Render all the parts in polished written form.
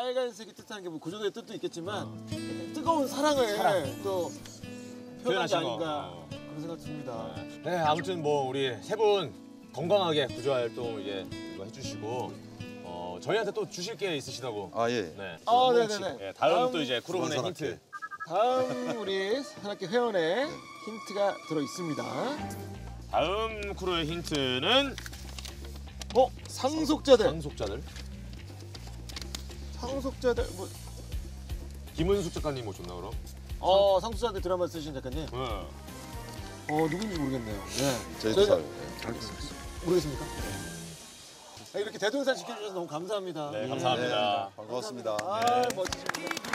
빨간색이 뜻하는 게 뭐 구조대의 뜻도 있겠지만 뜨거운 사랑을 또 표현한 게 아닌가 그런 생각 듭니다. 네, 아무튼 뭐 우리 세 분 건강하게 구조 활동 이제 이거 해주시고 저희한테 또 주실 게 있으시다고. 아 예. 네. 네네네. 네, 다음 또 이제 크루분의 힌트. 다음 우리 산악회 회원의 힌트가 들어 있습니다. 다음 크루의 힌트는 상속자들. 상속자들. 뭐 김은숙 작가님 오셨나 그럼? 상속자들 드라마 쓰신 작가님. 네. 누군지 모르겠네요. 네. 저희도 잘 알겠습니다. 모르겠습니까? 네. 이렇게 대동산 지켜주셔서 너무 감사합니다. 네, 감사합니다. 네, 반갑습니다. 멋지십니다.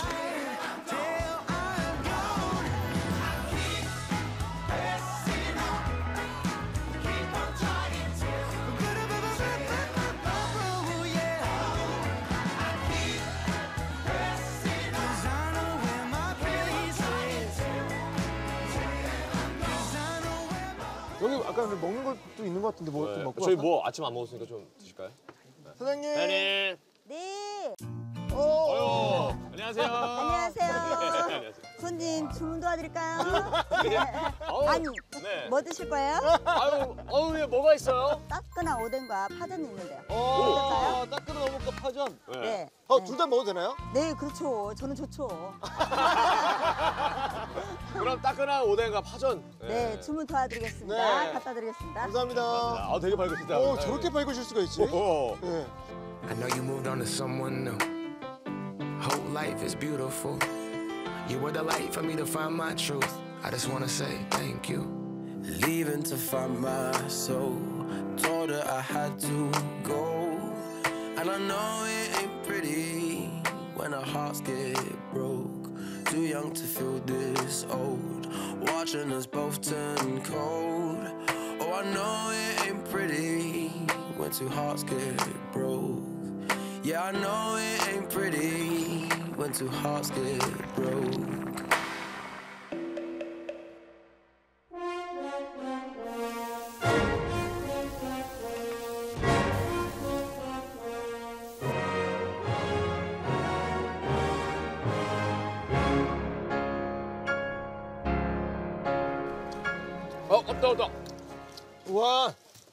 여기 아까 먹는 것도 있는 것 같은데 뭐 좀 먹고 저희 갈까? 뭐 아침 안 먹었으니까 좀 드실까요? 사장님. 네. 네. 안녕하세요. 안녕하세요. 안녕하세요. 손님 주문 도와드릴까요? 아니, 네. 뭐 드실 거예요? 예, 뭐가 있어요? 따끈한 오뎅과 파전이 있는데요. 따끈한 어묵과 파전. 네. 둘 다 먹어도 되나요? 네, 그렇죠. 저는 좋죠. 그럼 따끈한 오뎅과 파전. 네, 주문 도와드리겠습니다. 네. 갖다 드리겠습니다. 감사합니다. 되게 밝으시다. 저렇게 밝으실 수가 있지? 네. I know you moved on to someone new. Whole life is beautiful. You were the light for me to find my truth. I just wanna say thank you. Leaving to find my soul. Told her I had to go. And I know it ain't pretty when our hearts get broke. Too young to feel this old. Watching us both turn cold. Oh, I know it ain't pretty when two hearts get broke. Yeah, I know it ain't pretty when two hearts get broke. 깜짝이야. 우와.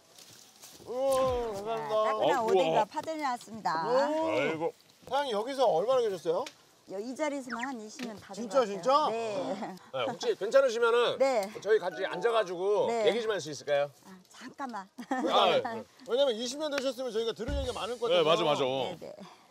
감사합니다. 따끈한 오뎅과 파전이 나왔습니다. 아이고. 사장님 여기서 얼마나 계셨어요? 이 자리에서만 한 20년 다 된 것 진짜, 같아요. 진짜? 네. 네, 혹시 괜찮으시면은 네. 저희 같이 앉아가지고 네. 얘기 좀 할 수 있을까요? 잠깐만. 네. 왜냐면 20년 되셨으면 저희가 들을 얘기가 많을 것 같아요. 네, 맞아. 네, 네.